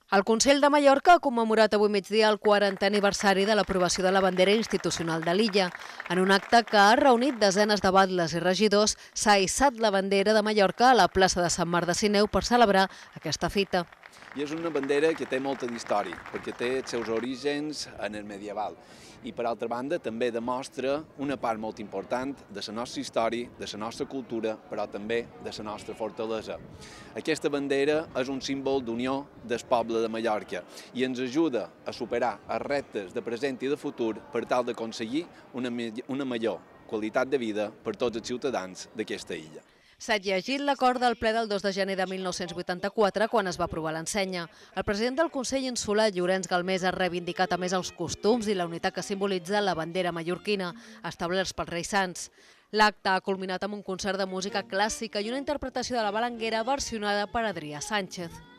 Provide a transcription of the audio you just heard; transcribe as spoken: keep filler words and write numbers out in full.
El Consell de Mallorca ha commemorat avui migdia el quarantè aniversari de l'aprovació de la bandera institucional de l'illa. En un acte que ha reunit desenes de batlles i regidors, s'ha hissat la bandera de Mallorca a la plaça de Sant Marc de Sineu per celebrar aquesta fita. I és una bandera que té molta d'història, perquè té els seus orígens en el medieval. I, per altra banda, també demostra una part molt important de la nostra història, de la nostra cultura, però també de la nostra fortalesa. Aquesta bandera és un símbol d'unió del poble de Mallorca i ens ajuda a superar els reptes de present i de futur per tal d'aconseguir una, una millor qualitat de vida per tots els ciutadans d'aquesta illa. S'ha llegit l'acord del ple del dos de gener de mil nou-cents vuitanta-quatre quan es va aprovar l'ensenya. El president del Consell Insular, Llorenç Galmés, ha reivindicat a més els costums i la unitat que simbolitza la bandera mallorquina, establerts pels Reis Sants. L'acte ha culminat amb un concert de música clàssica i una interpretació de la Balanguera versionada per Adrià Sánchez.